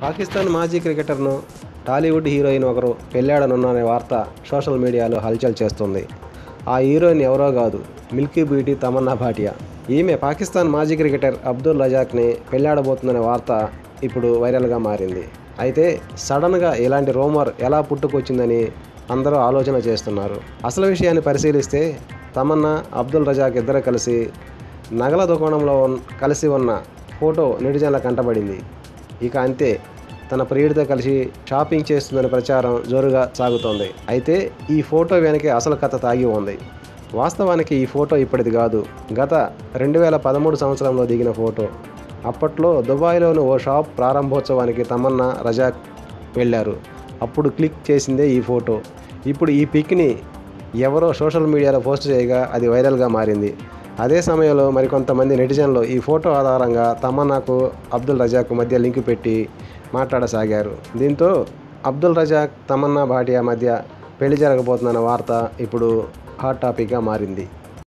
పాకిస్తాన్ మాజీ క్రికెటర్ను టాలీవుడ్ హీరోయిన్ ఒకరు పెళ్ళాడనున్న వార్త సోషల్ మీడియాలో హల్చల్ చేస్తుంది. ఆ హీరోయిన్ ఎవరో కాదు, మిల్కీ బ్యూటీ తమన్నా భాటియా. ఈమె పాకిస్తాన్ మాజీ క్రికెటర్ అబ్దుల్ రజాక్ని పెళ్ళాడబోతుందనే వార్త ఇప్పుడు వైరల్గా మారింది. అయితే సడన్గా ఇలాంటి రూమర్ ఎలా పుట్టుకొచ్చిందని అందరూ ఆలోచన చేస్తున్నారు. అసలు విషయాన్ని పరిశీలిస్తే తమన్నా, అబ్దుల్ రజాక్ ఇద్దరు కలిసి నగల దుకాణంలో కలిసి ఉన్న ఫోటో నెటిజన్ల కంటపడింది. ఇక అంతే, తన ప్రియుడితో కలిసి షాపింగ్ చేస్తుందని ప్రచారం జోరుగా సాగుతోంది. అయితే ఈ ఫోటో వెనకే అసలు కథ దాగి ఉంది. వాస్తవానికి ఈ ఫోటో ఇప్పటిది కాదు, గత 2013 సంవత్సరంలో దిగిన ఫోటో. అప్పట్లో దుబాయ్లోని ఓ షాప్ ప్రారంభోత్సవానికి తమన్నా, రజాక్ వెళ్ళారు. అప్పుడు క్లిక్ చేసిందే ఈ ఫోటో. ఇప్పుడు ఈ పిక్ని ఎవరో సోషల్ మీడియాలో పోస్ట్ చేయగా అది వైరల్గా మారింది. అదే సమయంలో మరికొంతమంది నెటిజన్లు ఈ ఫోటో ఆధారంగా తమన్నాకు, అబ్దుల్ రజాక్ మధ్య లింకు పెట్టి మాట్లాడసాగారు. దీంతో అబ్దుల్ రజాక్, తమన్నా భాటియా మధ్య పెళ్లి జరగబోతుందన్న వార్త ఇప్పుడు హాట్ టాపిక్గా మారింది.